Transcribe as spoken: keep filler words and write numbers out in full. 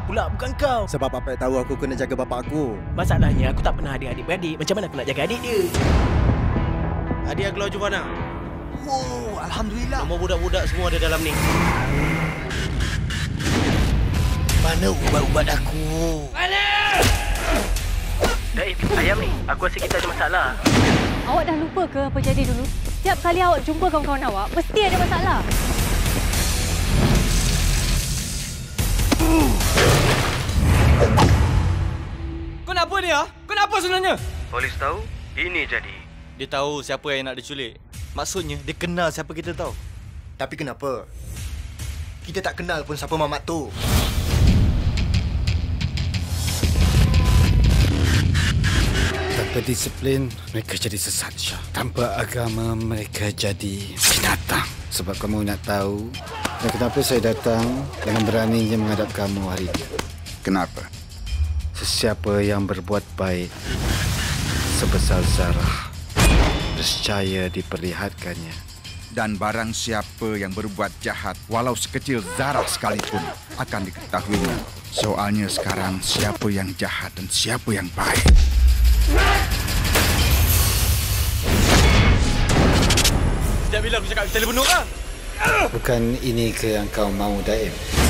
pula, bukan kau. Sebab bapak tahu aku kena jaga bapak aku. Masalahnya aku tak pernah ada adik-beradik. Macam mana aku nak jaga adik dia? Adik keluar jumpa mana? Oh, Alhamdulillah. Nombor budak-budak semua ada dalam ni. Mana ubat-ubat aku? Mana? Daim, ayam ni. Aku rasa kita ada masalah. Awak dah lupa ke apa jadi dulu? Setiap kali awak jumpa kawan-kawan awak, mesti ada masalah. Kau nak apa ni, ha? Kau nak apa sebenarnya? Polis tahu, ini jadi. Dia tahu siapa yang nak diculik. Maksudnya, dia kenal siapa kita tahu. Tapi kenapa? Kita tak kenal pun siapa Mamat tu. Tanpa disiplin, mereka jadi sesat, Syah. Tanpa agama, mereka jadi binatang. Sebab kamu nak tahu, dan kenapa saya datang dengan beraninya menghadap kamu hari ini? Kenapa? Sesiapa yang berbuat baik sebesar zarah, nescaya diperlihatkannya. Dan barang siapa yang berbuat jahat, walau sekecil zarah sekalipun, akan diketahuinya. Soalnya sekarang, siapa yang jahat dan siapa yang baik. Sejak bila aku cakap kita boleh bunuh, ha? Bukan ini ke yang kau mahu, Daim?